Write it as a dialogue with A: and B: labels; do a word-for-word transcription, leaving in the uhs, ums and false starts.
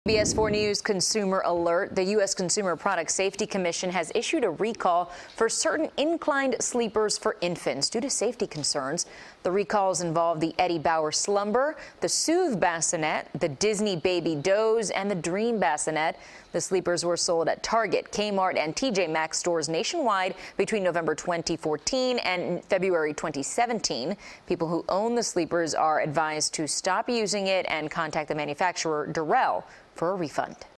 A: C B S four News Consumer Alert. The U S Consumer Product Safety Commission has issued a recall for certain inclined sleepers for infants due to safety concerns. The recalls involve the Eddie Bauer Slumber, the Soothe bassinet, the Disney Baby Doze, and the Dream bassinet. The sleepers were sold at Target, Kmart, and T J Maxx stores nationwide between November twenty fourteen and February twenty seventeen. People who own the sleepers are advised to stop using it and contact the manufacturer, Durell, for a refund.